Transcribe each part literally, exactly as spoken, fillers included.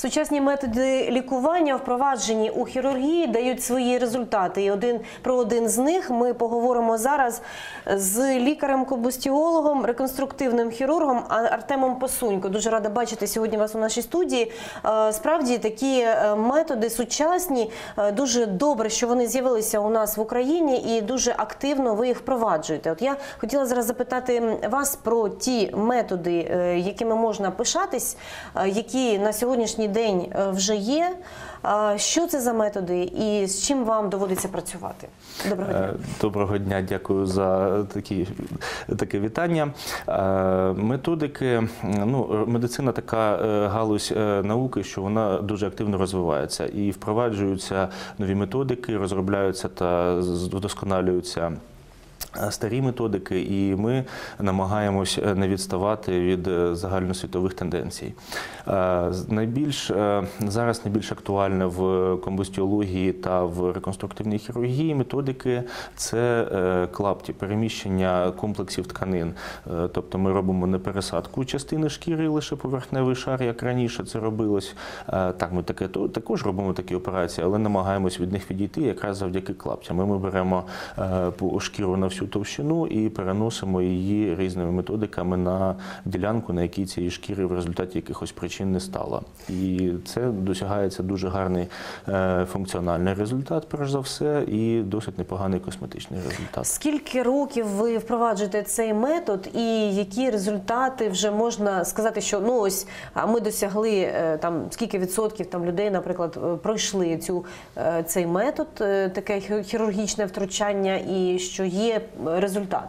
Сучасні методи лікування, впроваджені у хірургії, дають свої результати. І один, про один з них ми поговоримо зараз з лікарем-комбустіологом, реконструктивним хірургом Артемом Посунько. Дуже рада бачити сьогодні вас у нашій студії. Справді, такі методи сучасні, дуже добре, що вони з'явилися у нас в Україні і дуже активно ви їх впроваджуєте. От я хотіла зараз запитати вас про ті методи, якими можна пишатись, які на сьогоднішній день вже є. Що це за методи і з чим вам доводиться працювати? Доброго дня. Доброго дня, дякую за такі, таке вітання. Методики, ну, медицина така галузь науки, що вона дуже активно розвивається і впроваджуються нові методики, розробляються та вдосконалюються старі методики, і ми намагаємось не відставати від загальносвітових тенденцій. Найбільш, зараз найбільш актуальне в комбустіології та в реконструктивній хірургії методики – це клапті, переміщення комплексів тканин. Тобто ми робимо не пересадку частини шкіри, лише поверхневий шар, як раніше це робилось. Так, ми таке, також робимо такі операції, але намагаємось від них відійти якраз завдяки клаптям. Ми беремо шкіру на всю товщину і переносимо її різними методиками на ділянку, на якій цієї шкіри в результаті якихось причин не стало. І це досягається дуже гарний функціональний результат, перш за все, і досить непоганий косметичний результат. Скільки років ви впроваджуєте цей метод і які результати вже можна сказати, що ну ось ми досягли там скільки відсотків там людей, наприклад, пройшли цю цей метод, таке хірургічне втручання, і що є результат?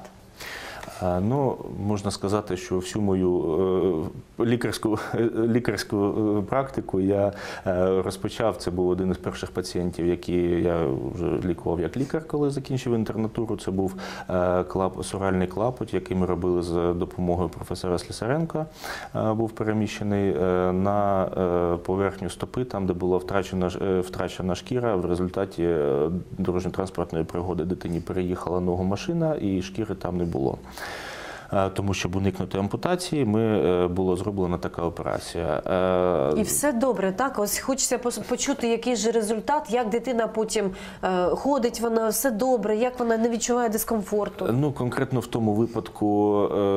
Ну, можна сказати, що всю мою лікарську, лікарську практику я розпочав, це був один із перших пацієнтів, які я вже лікував як лікар, коли закінчив інтернатуру. Це був клап, суральний клапоть, який ми робили з допомогою професора Слісаренка, був переміщений на поверхню стопи, там, де була втрачена, втрачена шкіра. В результаті дорожньо-транспортної пригоди дитині переїхала ногу машина і шкіри там не було. Тому, щоб уникнути ампутації, ми, була зроблена така операція. І все добре, так? Ось хочеться почути, який же результат, як дитина потім ходить, вона все добре, як вона не відчуває дискомфорту? Ну, конкретно в тому випадку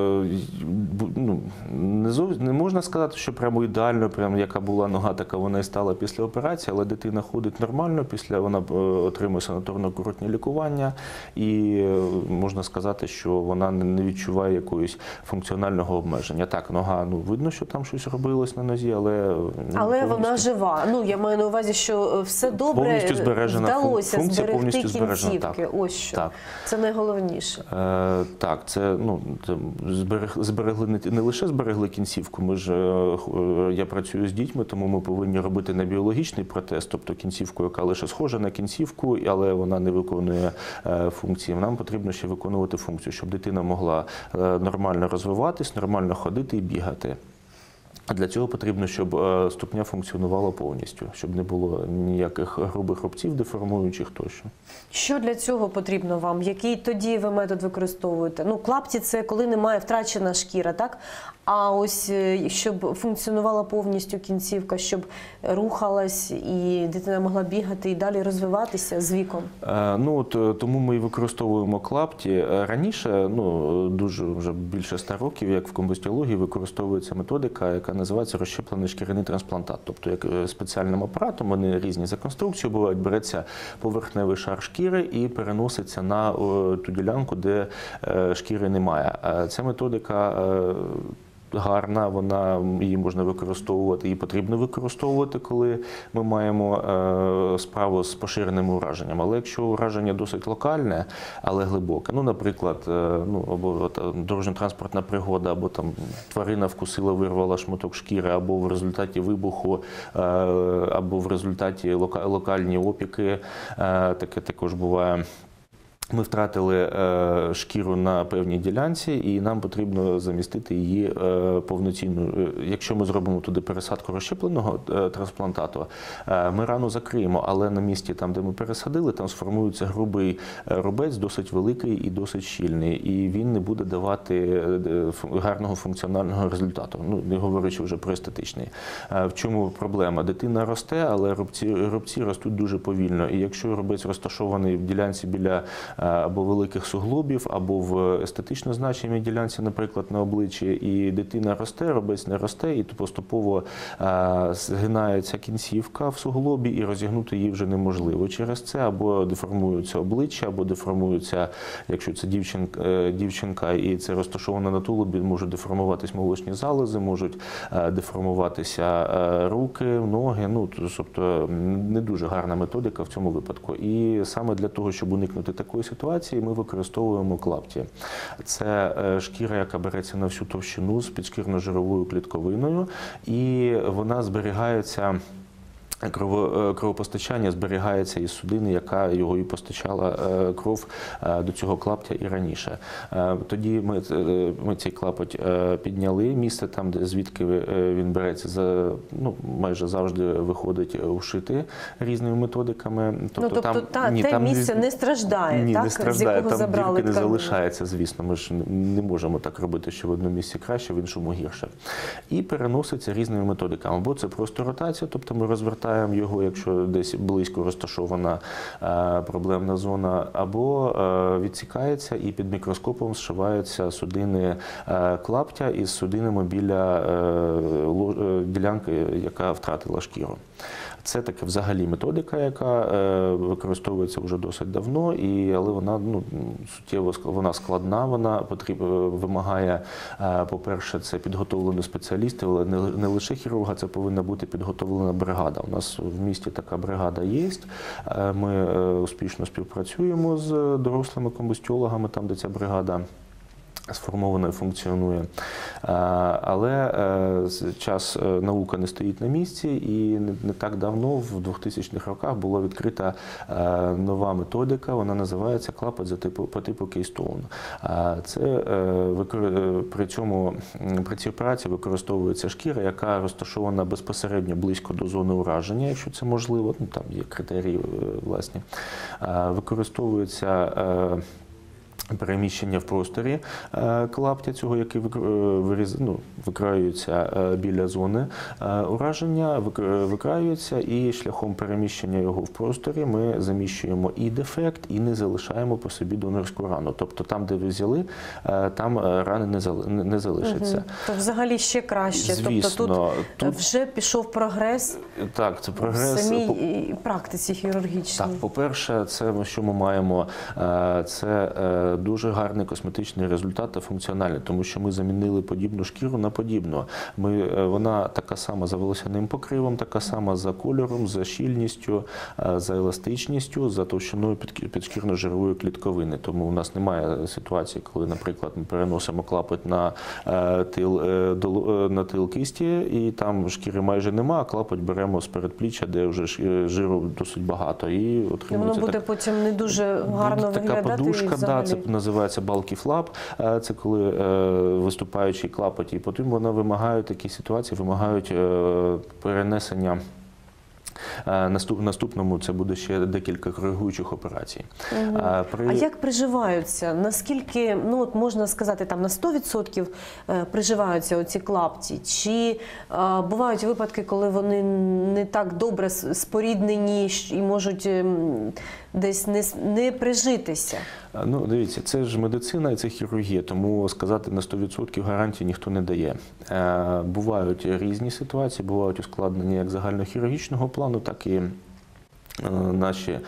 ну, не, зов... не можна сказати, що прямо ідеально, прямо яка була нога, така вона і стала після операції, але дитина ходить нормально, після вона отримує санаторно-курортні лікування, і можна сказати, що вона не відчуває якогось функціонального обмеження. Так, нога, ну, видно, що там щось робилось на нозі, але... Але повністю... вона жива. Ну, я маю на увазі, що все добре, повністю збережена вдалося функція, зберегти повністю збережена. кінцівки. Так. Ось що. Так. Це найголовніше. Е, так, це, ну, це зберег, зберегли, не, не лише зберегли кінцівку, ми ж, е, я працюю з дітьми, тому ми повинні робити не біологічний протез, тобто кінцівку, яка лише схожа на кінцівку, але вона не виконує е, функції. Нам потрібно ще виконувати функцію, щоб дитина могла е, нормально розвиватись, нормально ходити і бігати. А для цього потрібно, щоб ступня функціонувала повністю, щоб не було ніяких грубих рубців, деформуючих тощо. Що для цього потрібно вам? Який тоді ви метод використовуєте? Ну, клапті – це коли немає втрачена шкіра, так? А ось щоб функціонувала повністю кінцівка, щоб рухалась і дитина могла бігати і далі розвиватися з віком? Е, ну, от, тому ми і використовуємо клапті. Раніше, ну, дуже вже більше ста років, як в комбустіології, використовується методика, яка називається розщеплений шкіряний трансплантат. Тобто, як спеціальним апаратом, вони різні за конструкцією бувають, береться поверхневий шар шкіри і переноситься на о, ту ділянку, де е, шкіри немає. Ця методика е, гарна, вона, її можна використовувати, її потрібно використовувати, коли ми маємо е, справу з поширеним ураженням. Але якщо ураження досить локальне, але глибоке, ну, наприклад, е, ну, або дорожньо-транспортна пригода, або там тварина вкусила, вирвала шматок шкіри, або в результаті вибуху, е, або в результаті лока, локальні опіки, е, таке також буває. Ми втратили е, шкіру на певній ділянці, і нам потрібно замістити її е, повноцінно. Якщо ми зробимо туди пересадку розщепленого е, трансплантату, е, ми рану закриємо, але на місці, там, де ми пересадили, там сформується грубий рубець, досить великий і досить щільний, і він не буде давати е, гарного функціонального результату, ну, не говорячи вже про естетичний. Е, в чому проблема? Дитина росте, але рубці, рубці ростуть дуже повільно, і якщо рубець розташований в ділянці біля або великих суглобів, або в естетично значимій ділянці, наприклад, на обличчі, і дитина росте, рубець не росте, і поступово а, згинається кінцівка в суглобі, і розігнути її вже неможливо через це, або деформується обличчя, або деформується, якщо це дівчинка, дівчинка і це розташовано на тулубі, можуть деформуватись молочні залози, можуть а, деформуватися а, руки, ноги, ну, тобто не дуже гарна методика в цьому випадку. І саме для того, щоб уникнути такої ситуації, ми використовуємо клапті. Це шкіра, яка береться на всю товщину з підшкірно-жировою клітковиною, і вона зберігається. Кровопостачання зберігається із судини, яка його і постачала кров до цього клаптя і раніше. Тоді ми, ми цей клапоть підняли, місце там, де звідки він береться, за, ну, майже завжди виходить ушити різними методиками. Тобто, ну, тобто там, та, ні, те там місце не страждає, ні, так? не страждає, з якого там забрали дірки не тканину. залишається, звісно. Ми ж не можемо так робити, що в одному місці краще, в іншому гірше. І переноситься різними методиками. Або це просто ротація, тобто ми розвертаємо його, якщо десь близько розташована е, проблемна зона, або е, відсікається і під мікроскопом зшиваються судини е, клаптя із судинами біля е, ло, ділянки, яка втратила шкіру. Це таке взагалі методика, яка е, використовується вже досить давно, і, але вона ну, суттєво вона складна, вона потріб, вимагає, е, по-перше, це підготовлені спеціалісти, але не, не лише хірурга, це повинна бути підготовлена бригада. У нас в місті така бригада є, е, ми е, успішно співпрацюємо з дорослими комбустіологами, там, де ця бригада сформовано і функціонує. Але час наука не стоїть на місці, і не так давно, в двохтисячних роках, була відкрита нова методика, вона називається клапоть за типу, по типу Кейстоун. Це, при цьому, при цій операції використовується шкіра, яка розташована безпосередньо близько до зони ураження, якщо це можливо, ну, там є критерії власні. Використовується переміщення в просторі клаптя цього, який виріз, ну, викраюється біля зони ураження, викраюється, і шляхом переміщення його в просторі ми заміщуємо і дефект, і не залишаємо по собі донорську рану. Тобто там, де ви взяли, там рани не залишиться. Угу. То взагалі ще краще. Звісно, тобто тут, тут вже пішов прогрес, так, це прогрес в самій практиці хірургічній. Так, по-перше, це, що ми маємо, це дуже гарний косметичний результат та функціональний, тому що ми замінили подібну шкіру на подібну. Ми, вона така сама за волосяним покривом, така сама за кольором, за щільністю, за еластичністю, за товщиною підшкірно-жирової клітковини. Тому у нас немає ситуації, коли, наприклад, ми переносимо клапоть на тил, на тил кисті, і там шкіри майже нема, а клапоть беремо з передпліччя, де вже жиру досить багато. І воно буде так, потім не дуже гарно така виглядати. Така подушка, да, це називається називається bulky flap, це коли виступаючий клапоть, і потім вона вимагає, такі ситуації вимагають перенесення. В наступному це буде ще декілька коригуючих операцій. Угу. А, При... а як приживаються? Наскільки, ну от можна сказати, там на сто відсотків приживаються оці клапті? Чи а, бувають випадки, коли вони не так добре споріднені і можуть десь не, не прижитися? Ну, дивіться, це ж медицина і це хірургія, тому сказати на сто відсотків гарантії ніхто не дає. Е, бувають різні ситуації, бувають ускладнення як загальнохірургічного плану, так і наші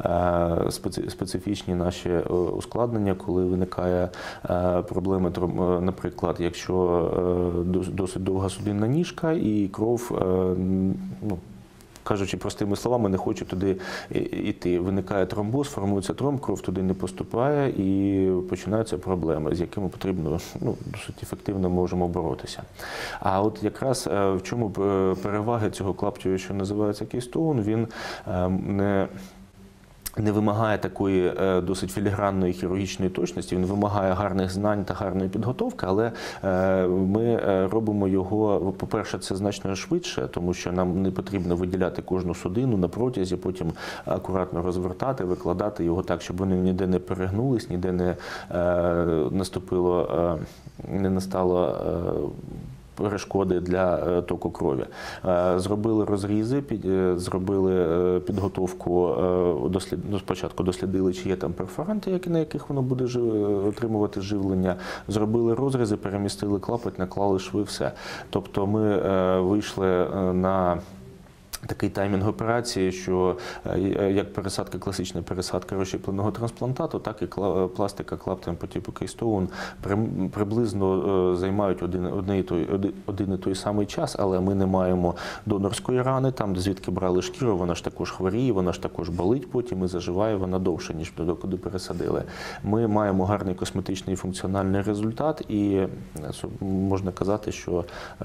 специфічні наші ускладнення, коли виникає проблеми, наприклад, якщо досить довга судинна ніжка і кров, ну, кажучи простими словами, не хоче туди йти. Виникає тромбоз, формується тромб, кров туди не поступає і починаються проблеми, з якими потрібно, ну, досить ефективно можемо боротися. А от якраз в чому переваги цього клаптю, що називається Кейстоун, він не не вимагає такої е, досить філігранної хірургічної точності, він вимагає гарних знань та гарної підготовки, але е, ми е, робимо його, по-перше, це значно швидше, тому що нам не потрібно виділяти кожну судину на протязі, потім акуратно розвертати, викладати його так, щоб вони ніде не перегнулись, ніде не е, наступило, е, не настало е, перешкоди для току крові. Зробили розрізи, під, зробили підготовку, дослід, ну, спочатку дослідили, чи є там перфоранти, які, на яких воно буде жив, отримувати живлення, зробили розрізи, перемістили клапоть, наклали шви, все. Тобто ми вийшли на такий таймінг операції, що як пересадка, класична пересадка розщепленого трансплантату, так і пластика клаптем по типу Кейстоун приблизно займають один, один, і той, один і той самий час, але ми не маємо донорської рани, там звідки брали шкіру, вона ж також хворіє, вона ж також болить потім і заживає вона довше, ніж куди пересадили. Ми маємо гарний косметичний і функціональний результат, і можна казати, що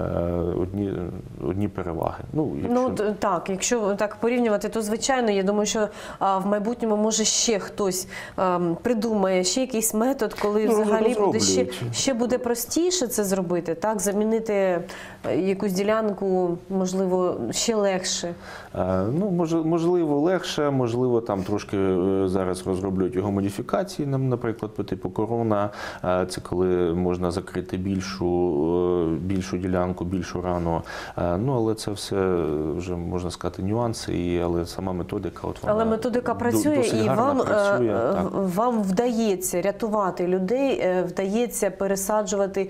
одні, одні переваги. Ну, якщо... ну, так, якщо так порівнювати, то звичайно, я думаю, що а, в майбутньому може ще хтось а, придумає ще якийсь метод, коли ну, взагалі буде ще, ще буде простіше це зробити, так, замінити якусь ділянку, можливо, ще легше. А, ну, мож, можливо, легше, можливо, там трошки зараз розроблюють його модифікації, наприклад, по типу корона, це коли можна закрити більшу, більшу ділянку, більшу рану, а, ну, але це все вже можна сказати, нюанси, і, але сама методика, от вона але методика працює, і вам, працює, вам вдається рятувати людей, вдається пересаджувати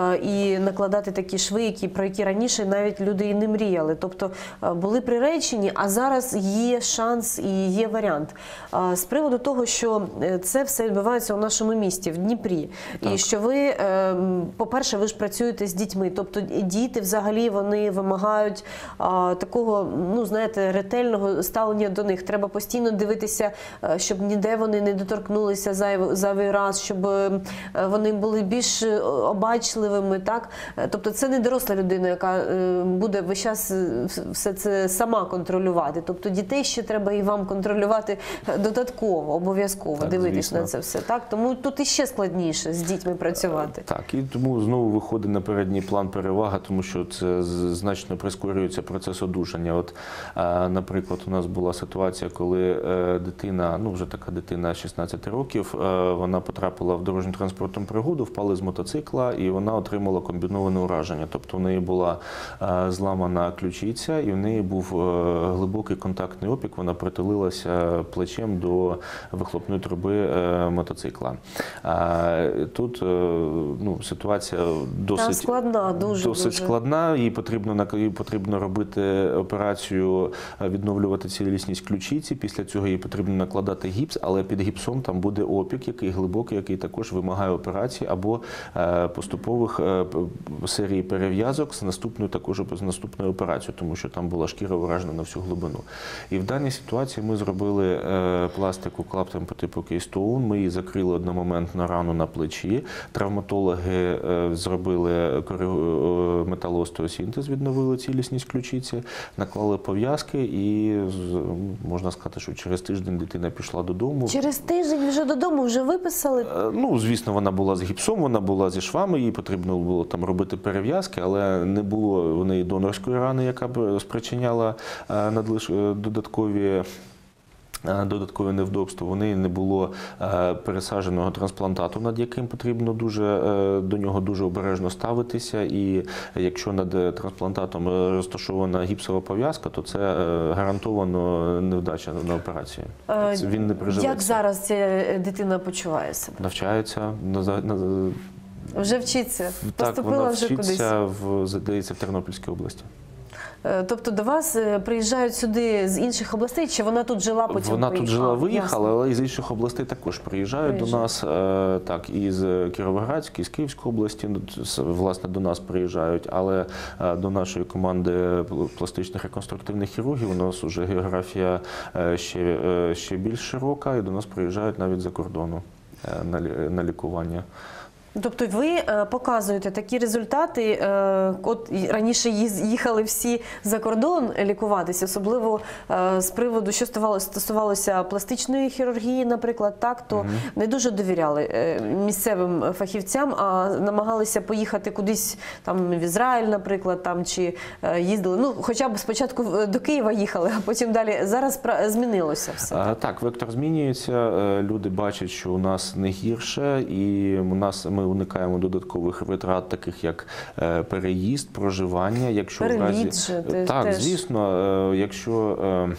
і накладати такі шви, які, про які раніше навіть люди і не мріяли. Тобто були приречені, а зараз є шанс і є варіант. З приводу того, що це все відбувається у нашому місті, в Дніпрі, так. І що ви, по-перше, ви ж працюєте з дітьми, тобто діти взагалі вони вимагають такого, ну, знаєте, ретельного ставлення до них. Треба постійно дивитися, щоб ніде вони не доторкнулися зайвий, зайвий раз, щоб вони були більш обачливими, так? Тобто це не доросла людина, яка буде весь час все це сама контролювати. Тобто дітей ще треба і вам контролювати додатково, обов'язково, так, дивитись звісно. На це все, так? Тому тут іще складніше з дітьми працювати. Так, і тому знову виходить на передній план перевага, тому що це значно прискорюється процес одужання. От, наприклад, у нас була ситуація, коли дитина, ну вже така дитина шістнадцяти років, вона потрапила в дорожньо-транспортну пригоду, впала з мотоцикла і вона отримала комбіноване ураження. Тобто в неї була зламана ключиця і в неї був глибокий контактний опік, вона притулилася плечем до вихлопної труби мотоцикла. Тут ну, ситуація досить складна, дуже, досить дуже. складна, їй потрібно, їй потрібно робити операцію, відновлювати цілісність ключиці, після цього їй потрібно накладати гіпс, але під гіпсом там буде опік, який глибокий, який також вимагає операції або поступових серії перев'язок з наступною, також з наступною операцією, тому що там була шкіра вражена на всю глибину. І в даній ситуації ми зробили пластику клаптем по типу Кейстоун, ми її закрили одномоментно рану на плечі, травматологи зробили металоостеосінтез, відновили цілісність ключиці, наклали пов'язки і можна сказати, що через тиждень дитина пішла додому. Через тиждень вже додому вже виписали? Ну, звісно, вона була з гіпсом, вона була зі швами, їй потрібно було там робити перев'язки, але не було в неї донорської рани, яка б спричиняла надлиш... додаткові додаткове невдобство. У неї не було пересадженого трансплантату, над яким потрібно дуже, до нього дуже обережно ставитися. І якщо над трансплантатом розташована гіпсова пов'язка, то це гарантовано невдача на операції. Він не приживеться. Як зараз ця дитина почуває себе? Навчається. Вже вчиться? Так, Поступила вона вже вчиться, кудись? в, здається, в Тернопільській області. Тобто до вас приїжджають сюди з інших областей, чи вона тут жила, потім Вона поїхала? тут жила, виїхала, але із інших областей також приїжджають приїжджають. до нас. Так, із Кіровоградської, з Київської області, власне, до нас приїжджають, але до нашої команди пластичних реконструктивних хірургів у нас вже географія ще, ще більш широка, і до нас приїжджають навіть за кордону на, на лікування. Тобто ви е, показуєте такі результати, е, от і раніше їз- їхали всі за кордон лікуватися, особливо е, з приводу, що ставалося, стосувалося пластичної хірургії, наприклад, так, то не дуже довіряли е, місцевим фахівцям, а намагалися поїхати кудись там в Ізраїль, наприклад, там, чи е, їздили, ну, хоча б спочатку в- до Києва їхали, а потім далі. Зараз пра- змінилося все. А, Так, вектор змінюється. е, Люди бачать, що у нас не гірше, і у нас ми уникаємо додаткових витрат, таких як е, переїзд, проживання. Якщо в Переліт разі же, те- так, теж. звісно, е, якщо е,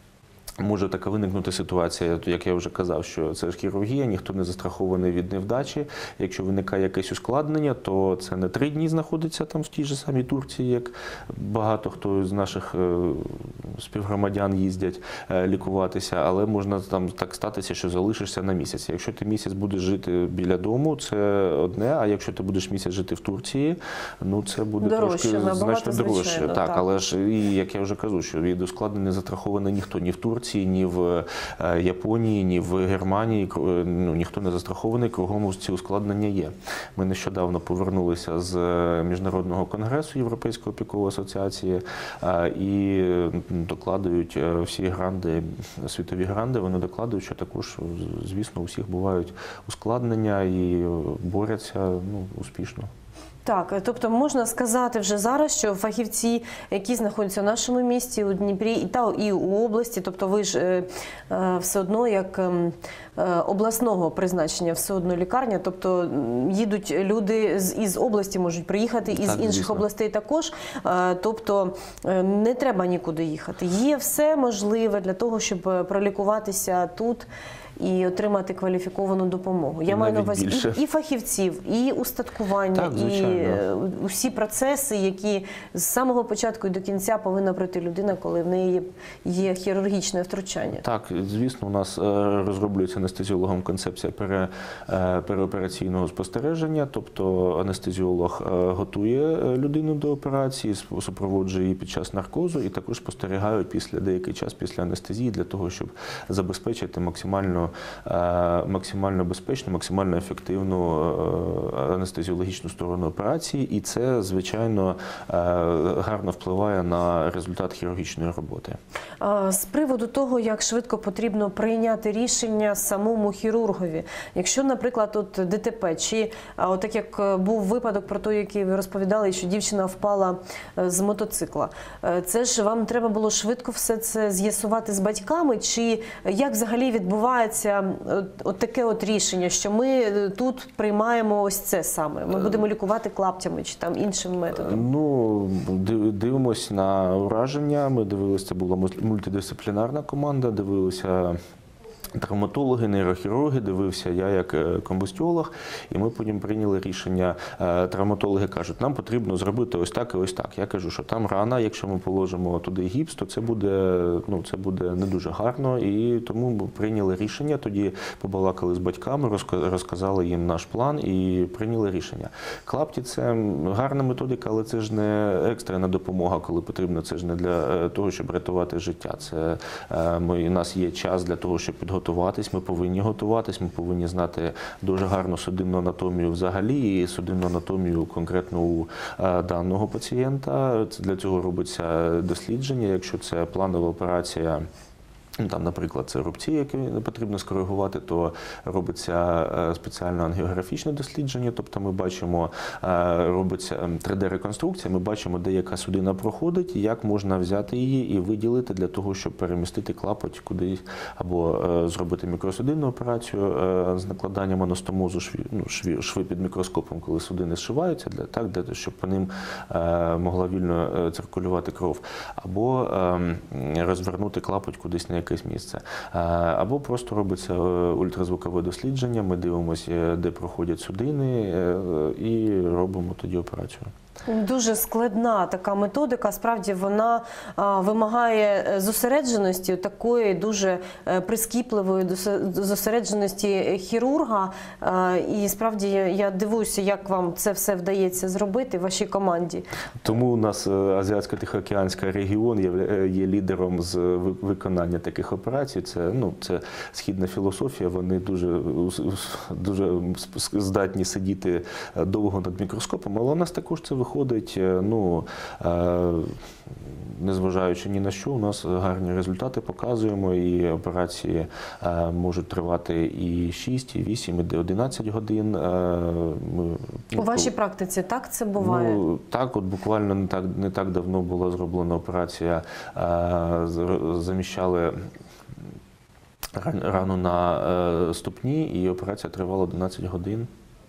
може така виникнути ситуація, то як я вже казав, що це ж хірургія, ніхто не застрахований від невдачі. Якщо виникає якесь ускладнення, то це не три дні знаходиться там в тій же самій Турції, як багато хто з наших е, співгромадян їздять е, лікуватися, але можна там так статися, що залишишся на місяць. Якщо ти місяць будеш жити біля дому, це одне, а якщо ти будеш місяць жити в Турції, ну це буде Дорожче, трошки набагато, значно дорожче. звичайно, Так, так. але ж і як я вже кажу, що від ускладнень не застрахований ніхто ні в Турції, ні в е, Японії, ні в Германії. Кру- Ну, ніхто не застрахований, кругом ці ускладнення є. Ми нещодавно повернулися з е, міжнародного конгресу Європейської опікової асоціації е, і м, докладують е, всі гранди, світові гранди, вони докладують, що також, з- звісно, у всіх бувають ускладнення і е, борються ну, успішно. Так, тобто можна сказати вже зараз, що фахівці, які знаходяться в нашому місті, у Дніпрі і та і у області, тобто ви ж е, е, все одно як ем, е, обласного призначення, все одно лікарня, тобто м, їдуть люди з із області, можуть приїхати із Так, інших звісно. областей також. Е, тобто е, не треба нікуди їхати. Є все можливе для того, щоб е, пролікуватися тут і отримати кваліфіковану допомогу. Я І маю на навіть увазі більше. і, і фахівців, і устаткування, Так, і звичайно. е, усі процеси, які з самого початку і до кінця повинна пройти людина, коли в неї є, є хірургічне втручання. Так, звісно, у нас е, розроблюється анестезіологом концепція пере, е, переопераційного спостереження, тобто анестезіолог е, готує е, людину до операції, сп- супроводжує її під час наркозу і також спостерігають після деякий час після анестезії для того, щоб забезпечити максимально, е, максимально безпечну, максимально ефективну е, анестезіологічну сторону операції, і це, звичайно, е, гарно впливає на результат хірургічної роботи. А, З приводу того, як швидко потрібно прийняти рішення самому хірургові. Якщо, наприклад, от ДТП, чи а, от так як е, був випадок про той, який ви розповідали, що дівчина впала е, з мотоцикла, е, це ж вам треба було швидко все це з'ясувати з батьками, чи як взагалі відбувається от, от таке от рішення, що ми е, тут приймаємо ось це саме, ми будемо лікувати клаптями чи там іншим методом? Ну, див- дивимось на ураження. Ми дивилися, це була мус- мультидисциплінарна команда, дивилися травматологи, нейрохірурги, дивився я як е, комбустіолог, і ми потім прийняли рішення. Е, Травматологи кажуть, нам потрібно зробити ось так і ось так. Я кажу, що там рана, якщо ми положимо туди гіпс, то це буде, ну, це буде не дуже гарно, і тому ми прийняли рішення, тоді побалакали з батьками, розка- розказали їм наш план і прийняли рішення. Клапті – це гарна методика, але це ж не екстрена допомога, коли потрібно, це ж не для е, того, щоб рятувати життя. Це е, ми, у нас є час для того, щоб підготуватися. Ми повинні готуватись, ми повинні знати дуже гарну судинну анатомію взагалі і судинну анатомію конкретно у е, даного пацієнта. Це для цього робиться дослідження. Якщо це планова операція, ну, там, наприклад, це рубці, які потрібно скоригувати, то робиться е, спеціальне ангіографічне дослідження, тобто ми бачимо, е, робиться три де-реконструкція, ми бачимо, де яка судина проходить, і як можна взяти її і виділити для того, щоб перемістити клапоть кудись, або е, зробити мікросудинну операцію е, з накладанням анастомозу, шві, ну, шві, шви під мікроскопом, коли судини зшиваються, для, так, для, щоб по ним е, могла вільно е, циркулювати кров, або е, розвернути клапоть кудись на якесь місце. Або просто робиться ультразвукове дослідження, ми дивимося, де проходять судини, і робимо тоді операцію. Дуже складна така методика, справді вона а, вимагає зосередженості, такої дуже е, прискіпливої досе- зосередженості хірурга. А, і справді я, я дивуюся, як вам це все вдається зробити в вашій команді. Тому у нас Азіатсько-Тихоокеанський регіон є, є лідером з ви- виконання таких таких операцій. Це, ну, це східна філософія, вони дуже, дуже здатні сидіти довго над мікроскопом, але у нас також це виходить, ну, незважаючи ні на що, у нас гарні результати показуємо, і операції можуть тривати і шість, і вісім, і одинадцять годин. Ми, У вашій практиці так це буває? Ну, так, от буквально не так, не так давно була зроблена операція, заміщали рану на ступні, і операція тривала одинадцять годин.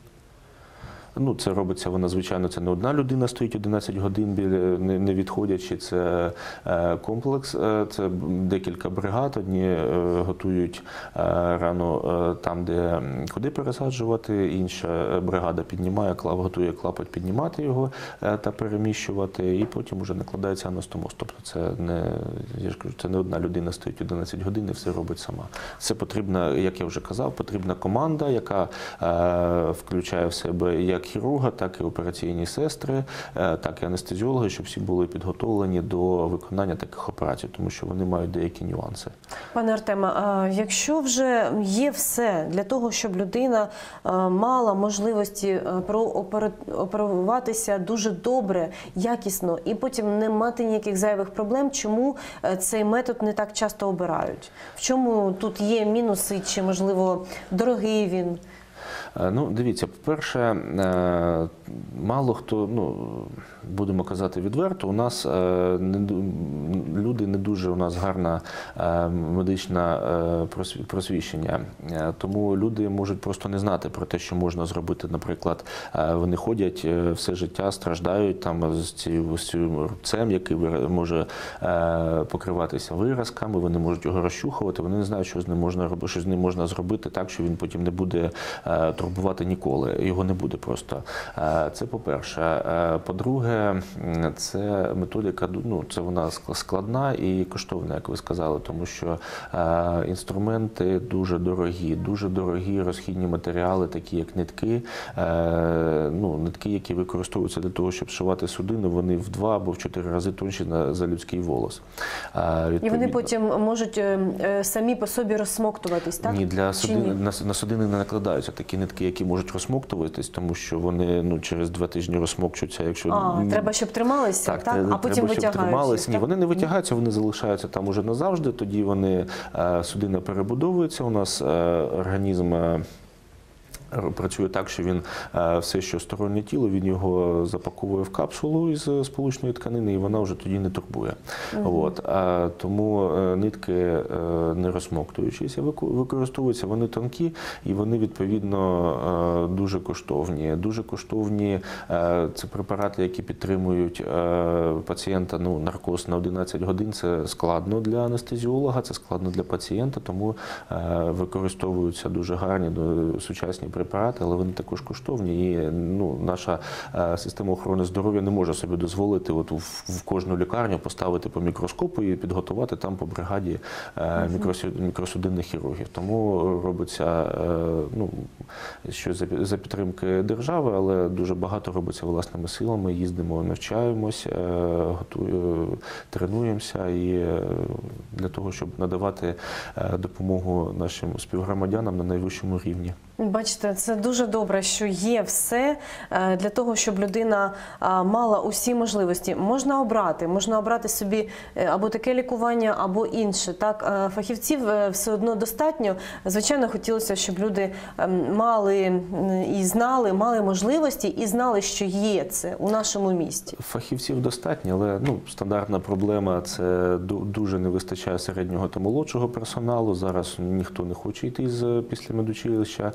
Ну, це робиться, вона, звичайно, це не одна людина стоїть одинадцять годин, біля, не, не відходячи, це е, комплекс, е, це декілька бригад, одні е, готують е, рану е, там, де, куди пересаджувати, інша бригада піднімає, клап, готує клапоть піднімати його е, та переміщувати, і потім вже накладається анастоmoз. Тобто це не, я ж кажу, це не одна людина стоїть одинадцять годин і все робить сама. Це потрібна, як я вже казав, потрібна команда, яка е, включає в себе як хірурга, так і операційні сестри, так і анестезіологи, щоб всі були підготовлені до виконання таких операцій, тому що вони мають деякі нюанси. Пане Артеме, якщо вже є все для того, щоб людина мала можливості прооперуватися дуже добре, якісно, і потім не мати ніяких зайвих проблем, чому цей метод не так часто обирають? В чому тут є мінуси, чи, можливо, дорогий він? Ну, дивіться, по-перше, мало хто, ну, будемо казати відверто, у нас не, люди не дуже, у нас гарна медична просвіщення, тому люди можуть просто не знати про те, що можна зробити. Наприклад, вони ходять все життя, страждають там з цим рубцем, який може покриватися виразками, вони можуть його розчухувати, вони не знають, що з ним можна робити, що з ним можна зробити так, що він потім не буде турбувати ніколи, його не буде просто. Це по-перше. По-друге, це методика, ну, це вона складна і коштовна, як ви сказали, тому що інструменти дуже дорогі, дуже дорогі розхідні матеріали, такі як нитки, ну, нитки, які використовуються для того, щоб зшивати судину, вони в два або в чотири рази тонші за людський волос. Відповідно, і вони потім можуть самі по собі розсмоктуватись, так? Ні, для судини, на, на судини не накладаються такі нитки, які можуть розсмоктуватись, тому що вони, ну, через два тижні розсмокчуться. Якщо... А, треба, щоб трималися, так? так? А потім треба, витягаються? Ні, вони не витягаються, вони залишаються там уже назавжди, тоді вони, судина перебудовується, у нас організм працює так, що він все, що стороннє тіло, він його запаковує в капсулу із сполучної тканини, і вона вже тоді не турбує. Угу. От. А, тому нитки, не розсмоктуючися, використовуються, вони тонкі і вони, відповідно, дуже коштовні. Дуже коштовні це препарати, які підтримують пацієнта, ну, наркоз на одинадцять годин, це складно для анестезіолога, це складно для пацієнта, тому використовуються дуже гарні сучасні препарати, але вони також коштовні, і, ну, наша е, система охорони здоров'я не може собі дозволити от в, в кожну лікарню поставити по мікроскопу і підготувати там по бригаді е, мікросу, мікросудинних хірургів. Тому робиться, е, ну, що за, за підтримки держави, але дуже багато робиться власними силами, їздимо, навчаємось, е, готуємо, тренуємося і е, для того, щоб надавати е, допомогу нашим співгромадянам на найвищому рівні. Бачите, це дуже добре, що є все для того, щоб людина мала усі можливості. Можна обрати, можна обрати собі або таке лікування, або інше. Так, фахівців все одно достатньо. Звичайно, хотілося, щоб люди мали і знали, мали можливості і знали, що є це у нашому місті. Фахівців достатньо, але, ну, стандартна проблема – це дуже не вистачає середнього та молодшого персоналу. Зараз ніхто не хоче йти з після медучилища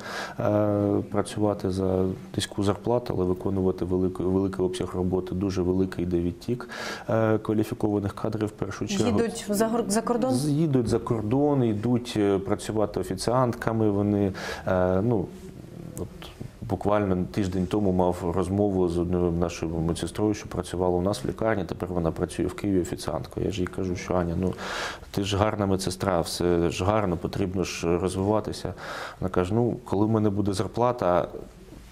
працювати за низьку зарплату, але виконувати великий, великий обсяг роботи, дуже великий йде відтік кваліфікованих кадрів в першу чергу. Їдуть за, за кордон? Їдуть за кордон, йдуть працювати офіціантками, вони, ну, от, буквально тиждень тому мав розмову з одною нашою медсестрою, що працювала у нас в лікарні, тепер вона працює в Києві офіціанткою. Я ж їй кажу, що Аня, ну, ти ж гарна медсестра, все ж гарно, потрібно ж розвиватися. Вона каже, ну, коли в мене буде зарплата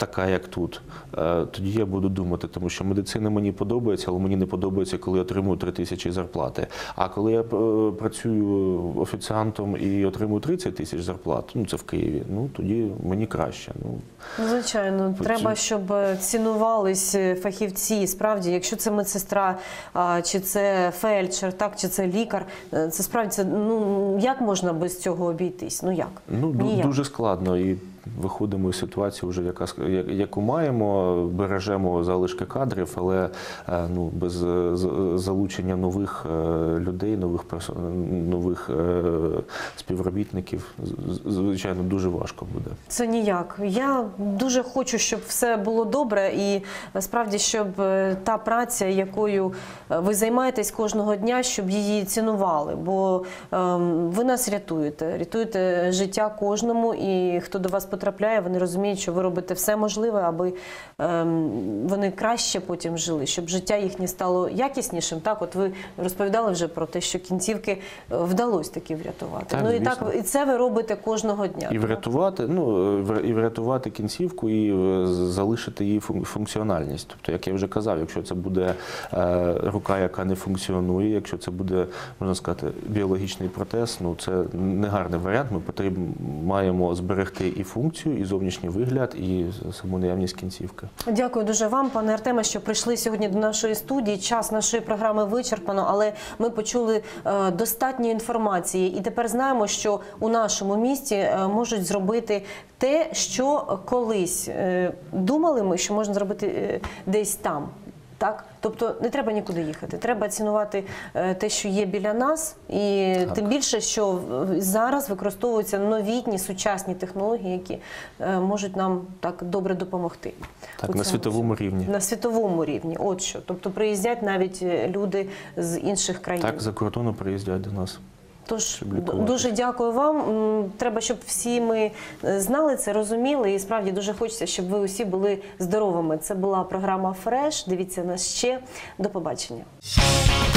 така, як тут, е, тоді я буду думати, тому що медицина мені подобається, але мені не подобається, коли я отримую три тисячі зарплати. А коли я е, працюю офіціантом і отримую тридцять тисяч зарплат, ну це в Києві, ну тоді мені краще. Ну, Звичайно, Оці- треба, щоб цінувались фахівці. Справді, якщо це медсестра, а, чи це фельдшер, так, чи це лікар, е, це справді, це, ну, як можна без цього обійтись? Ну як? Ну, ду- Ніяк. дуже складно. І виходимо із ситуації, вже, яка, ск- я- яку маємо, бережемо залишки кадрів, але е, ну, без е, з- залучення нових е, людей, нових, персо- нових е, співробітників, з- звичайно, дуже важко буде. Це ніяк. Я дуже хочу, щоб все було добре і справді, щоб е, та праця, якою е, ви займаєтесь кожного дня, щоб її цінували. Бо ем, ви нас рятуєте, рятуєте життя кожному, і хто до вас потрапляє, вони розуміють, що ви робите все можливе, аби ем, вони краще потім жили, щоб життя їхнє стало якіснішим. Так, от ви розповідали вже про те, що кінцівки е, вдалося таки врятувати. Так, ну і звісно. так, і це ви робите кожного дня. І так? врятувати, ну, вр- і врятувати кінцівку, і е, залишити її фун- функціональність. Тобто, як я вже казав, якщо це буде е, рука, яка не функціонує, якщо це буде, можна сказати, біологічний протез, ну це не гарний варіант. Ми потрібно маємо зберегти і функцію, і зовнішній вигляд, і саму наявність кінцівки. Дякую дуже вам, пане Артеме, що прийшли сьогодні до нашої студії. Час нашої програми вичерпано, але ми почули е, достатньо інформації. І тепер знаємо, що у нашому місті е, можуть зробити те, що колись е, думали ми, що можна зробити е, десь там. Так? Тобто не треба нікуди їхати, треба цінувати е, те, що є біля нас, і Так. тим більше, що в- зараз використовуються новітні, сучасні технології, які е, можуть нам так добре допомогти. Так, У на цьому світовому всьому. рівні. На світовому рівні, от що. Тобто приїздять навіть е, люди з інших країн. Так, за кордону приїздять до нас. Тож щоб д- лікуватись. дуже дякую вам. М, Треба, щоб всі ми е, знали це, розуміли. І справді дуже хочеться, щоб ви усі були здоровими. Це була програма «Фреш». Дивіться нас ще. До побачення.